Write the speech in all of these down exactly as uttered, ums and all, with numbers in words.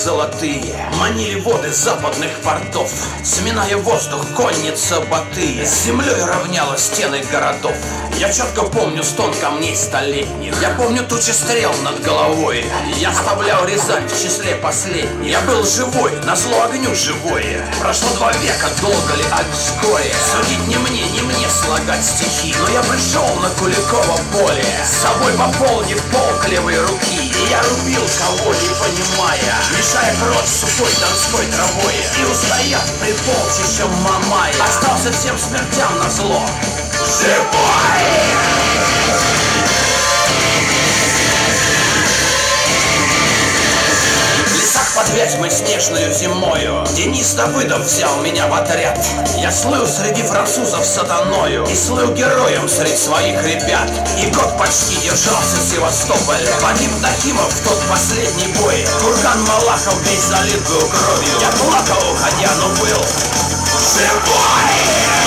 золотые манили воды западных портов, сминая воздух, конница Батыя с землей равняла стены городов. Я четко помню стон камней столетних, я помню тучи стрел над головой. Я оставлял Рязань в числе последних. Я был живой, назло огню живое. Прошло два века, долго ли отское. Судить не мне, не мне слагать стихи, но я пришел на Куликово поле, с собой пополнив полк левой руки. И я рубил кого не понимая, мешая кровь сухой донской травой. И устояв при полчища Мамая, остался всем смертям назло живой! Под Вязьмой снежную зимою Денис Давыдов взял меня в отряд. Я слыл среди французов сатаною и слыл героем среди своих ребят. И год почти держался Севастополь. Погиб Нахимов в тот последний бой. Курган Малахов весь залит был кровью. Я плакал, уходя, но был живой!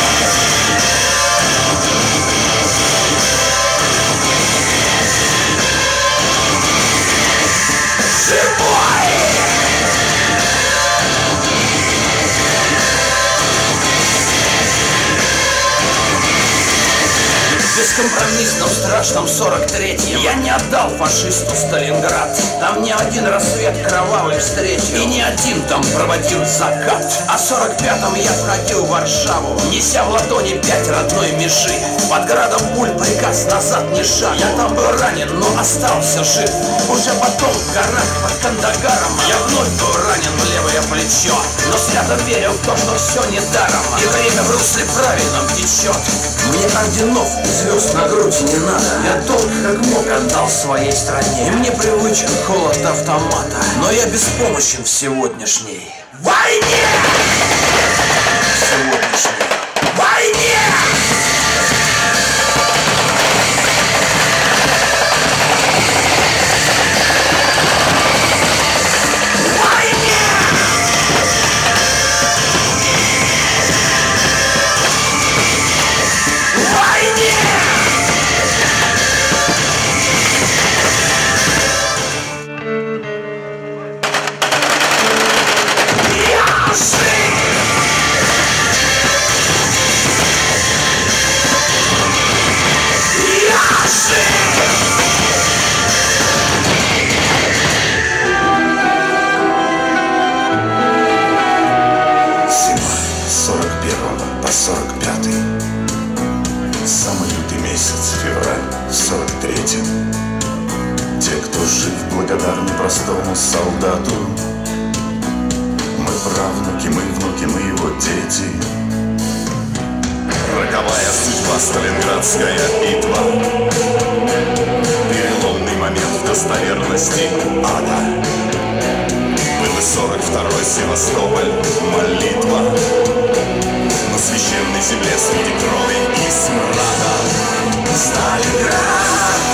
Бескомпромиссно в страшном сорок третьем я не отдал фашисту Сталинград. Там не один рассвет кровавый встретил, и не один там проводил закат. А в сорок пятом я входил в Варшаву, неся в ладони пять родной межи. Под градом пуль приказ назад не шаг. Я там был ранен, но остался жив. Уже потом в горах под Кандагаром я вновь был ранен в левое плечо, но свято верил в то, что все недаром, и время в русле правильном течет. Мне орденов и звезд на грудь не надо. Я долг как мог отдал своей стране, и мне привычен холод автомата, но я беспомощен в сегодняшней войне! Сегодняшней войне! Простому солдату. Мы правнуки, мы внуки, мы его дети. Роковая судьба, Сталинградская битва. Переломный момент в достоверности ада. Был и сорок второй Севастополь, молитва на священной земле среди крови и смрада. Сталинград!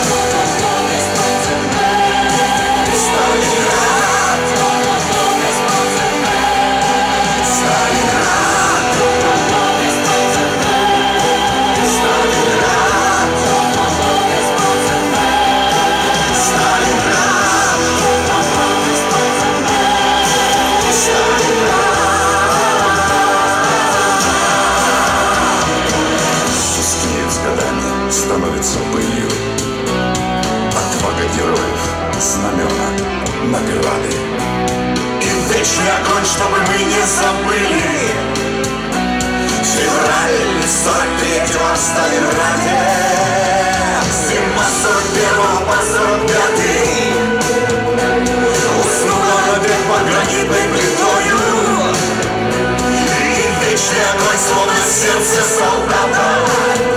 Становится пылью. Отвага героев, знамена, награды. И вечный огонь, чтобы мы не забыли. Февраль сорок третьего в Сталинграде. Зима сорок первого по сорок пятый. Уснула навек под гранитной плитою. И вечный огонь, словно сердце солдата.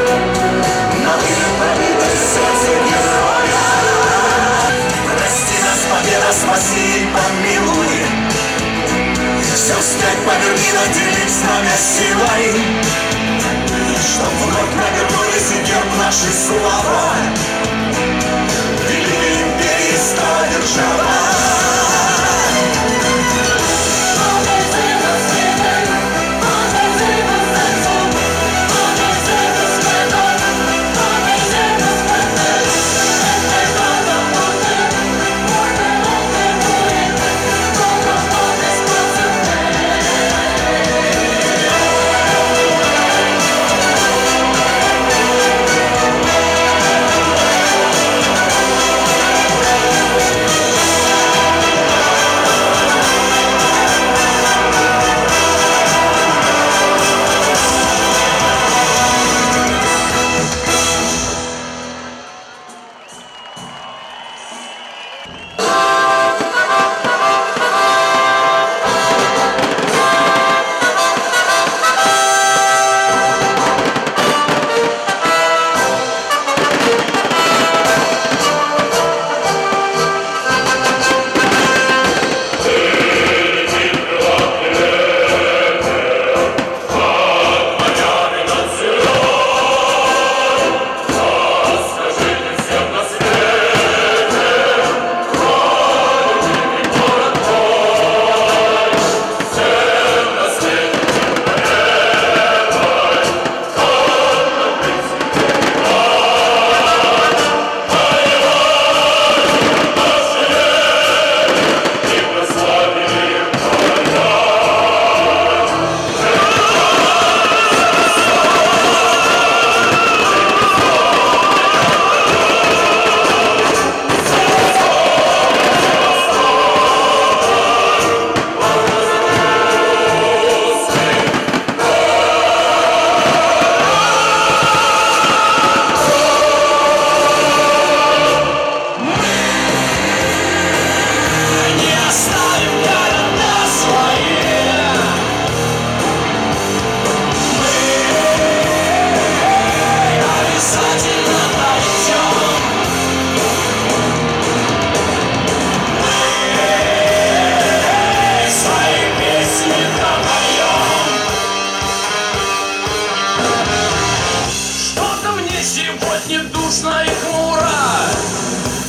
Победа, спаси и помилуй. Все вспять поверни, наделив знамя силой, чтоб вновь навернулись и герб нашей слава. Великой империи стала держава.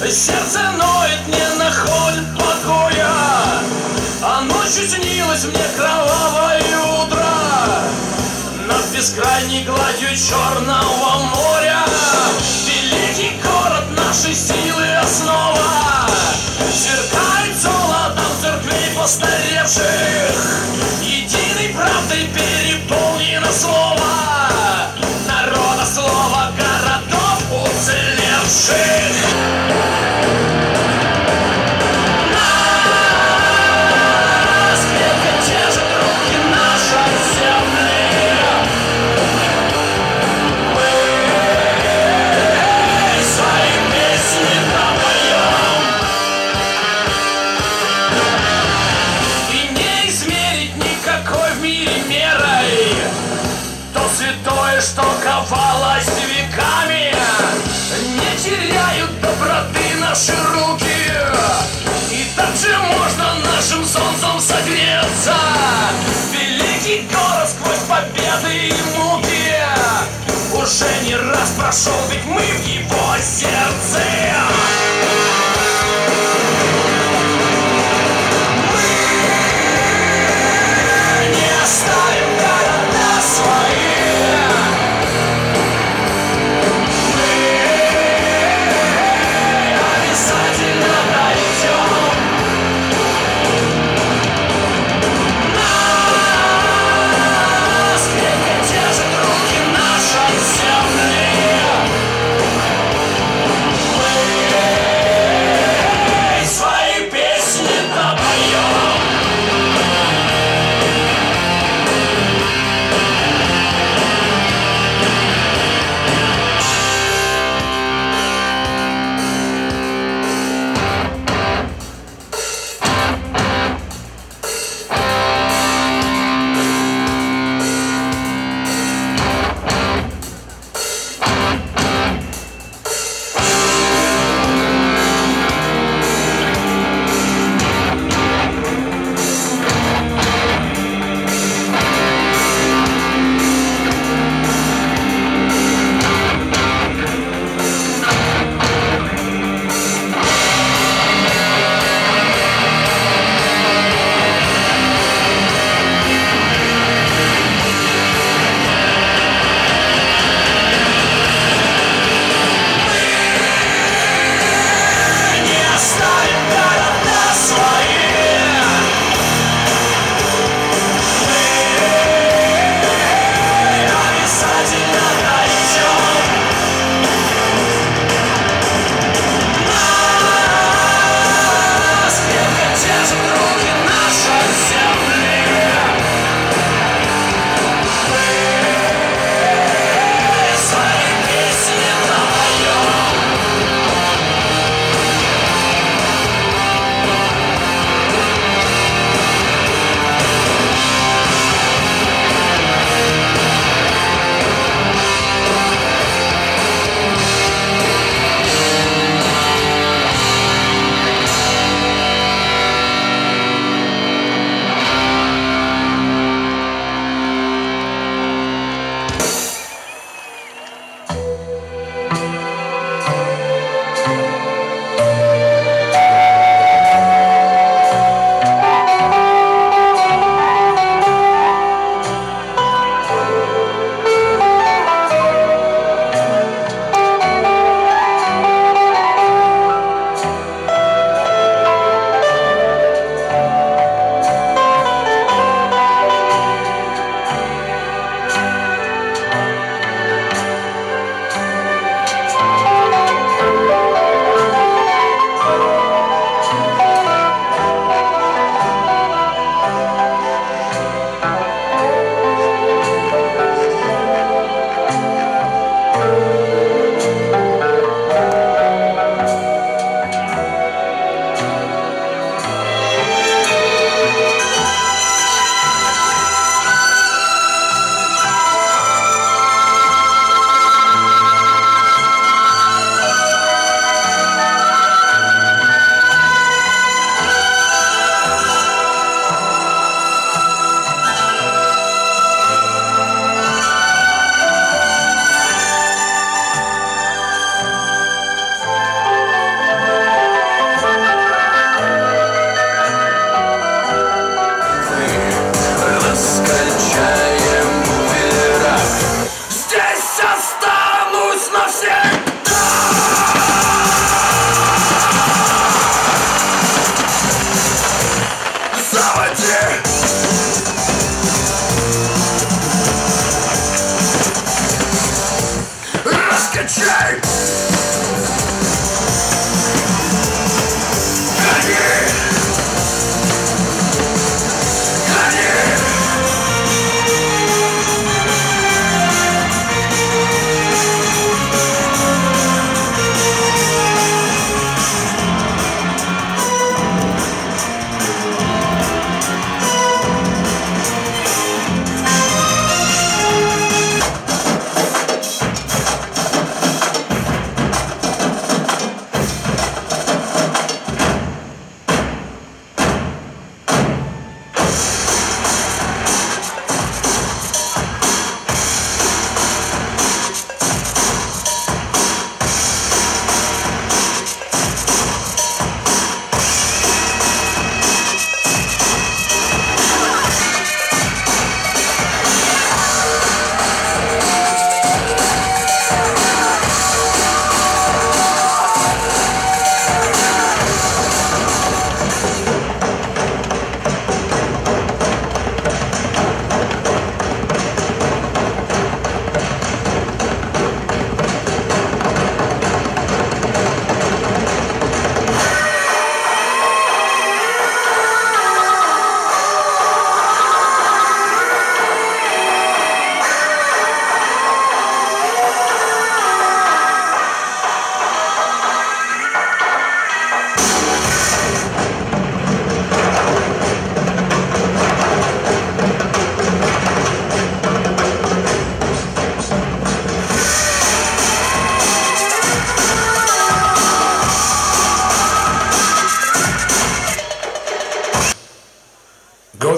Сердце ноет, не находит покоя, а ночью снилось мне кровавое утро над бескрайней гладью Черного моря. Великий город нашей силы основа, сверкает золотом церквей постаревших, единой правдой переполнено слово народа, слово городов уцелевших. Что ковалось веками, не теряют доброты наши руки, и так же можно нашим солнцем согреться. Великий город сквозь победы и муки уже не раз прошел, ведь мы в его сердце. Yeah.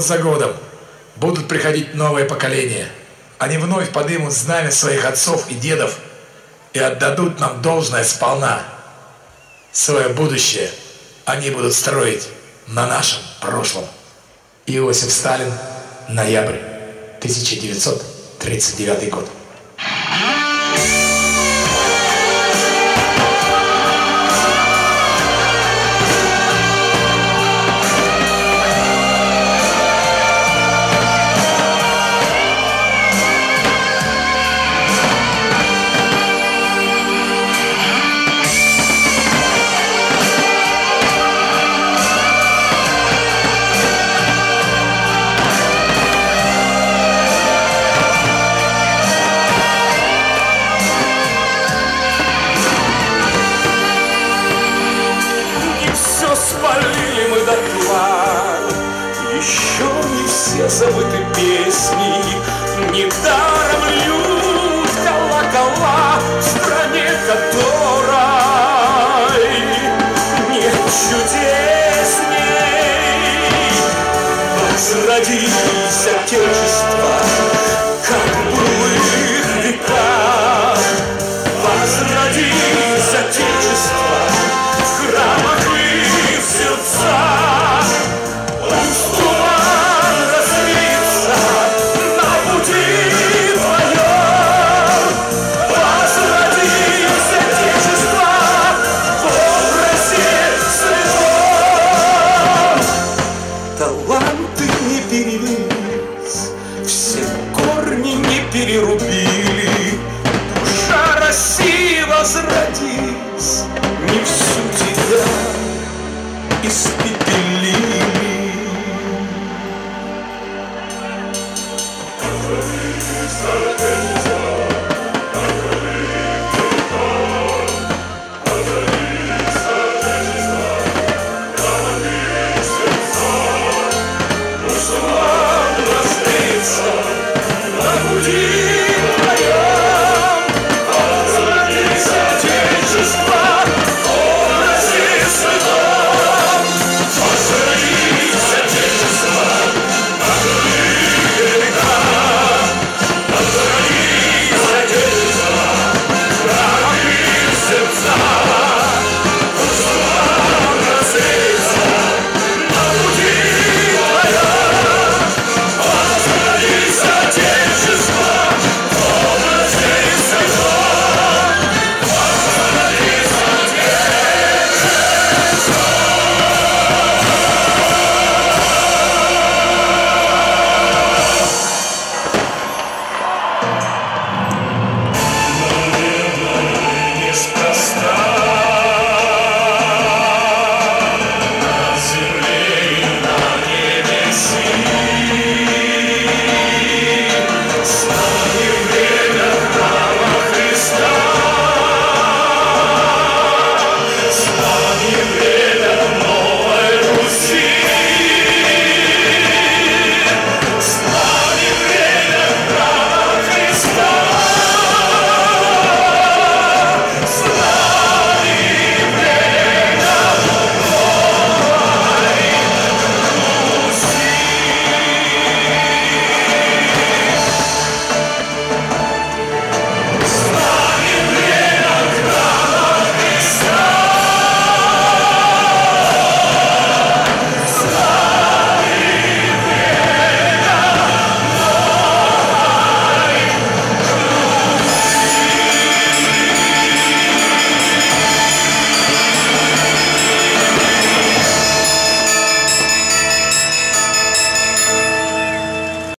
год за годом будут приходить новые поколения. Они вновь поднимут знамя своих отцов и дедов и отдадут нам должное сполна. Свое будущее они будут строить на нашем прошлом. Иосиф Сталин, ноябрь тысяча девятьсот тридцать девятый год. Спалили мы дотла, еще не все забыты песни, недаром льют колокола в стране которой нет чудесней. Возродись, Отечество, как в былых веках. Возродись, Отечество, в храмах сердца, пусть туман развеется на пути твоем. Возродись, Отечество, в образе святом. Таланты не перевелись, все корни не перерубили. Душа России, возродись, не всю тебя испепелили. Мусульман раздается на пути